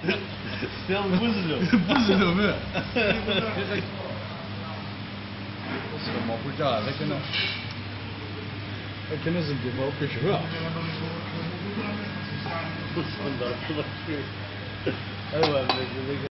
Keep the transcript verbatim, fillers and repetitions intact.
Still buzzer. Buzzer me. Das ist mal brutal, da können da können sie die Bauch geschwör. Buzzer da. Aywa.